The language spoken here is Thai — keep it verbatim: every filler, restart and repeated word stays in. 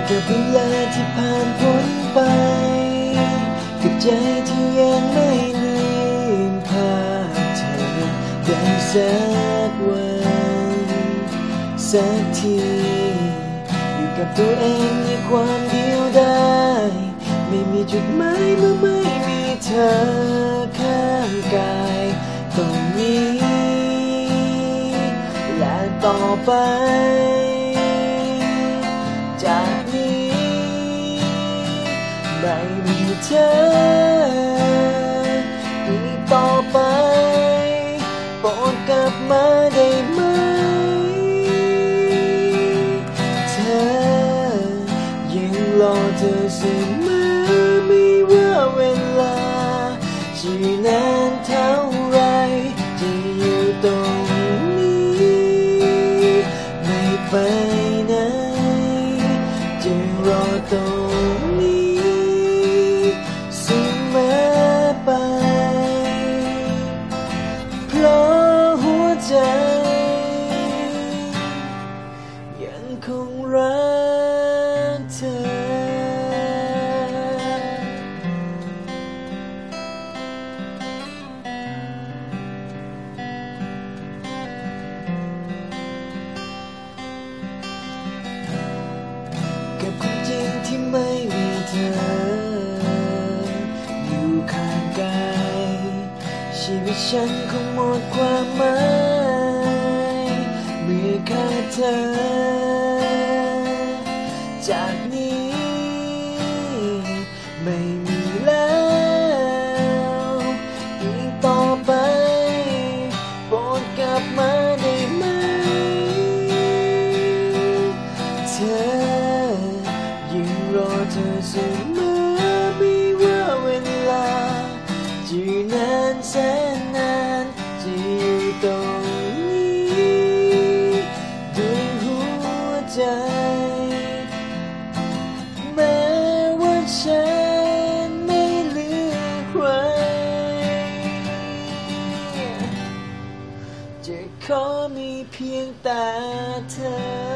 กับเวลาที่ผ่านพ้นไปกับใจที่ยังไม่ลืมภาพเธอได้สักวันสักทีอยู่กับตัวเองในความเดียวดายไม่มีจุดหมายเมื่อไม่มีเธอข้างกายตรงนี้และต่อไปจากนี้ไม่มีเธออีกต่อไปโปรดกลับมาได้ไหมเธอยังรอเธอเสมอไม่ว่าเวลาจะนานเท่าไรจะอยู่ตรงนี้ไม่ไปไหนจะรอตรงนี้เสมอไปเพราะหัวใจยังคงรักเธอกับความจริงที่ไม่มีเธออยู่ข้างกายชีวิตฉันคงหมดความหมายเมื่อขาดเธอจากนี้ไม่มีแล้วอีกต่อไปโปรดกลับมาได้ไหมเธอยังรอเธอเสมอไม่ว่าเวลาจะนานแสนนานจะอยู่ตรงนี้ด้วยหัวใจแม้ว่าฉันไม่เหลือใครจะขอมีเพียงแต่เธอ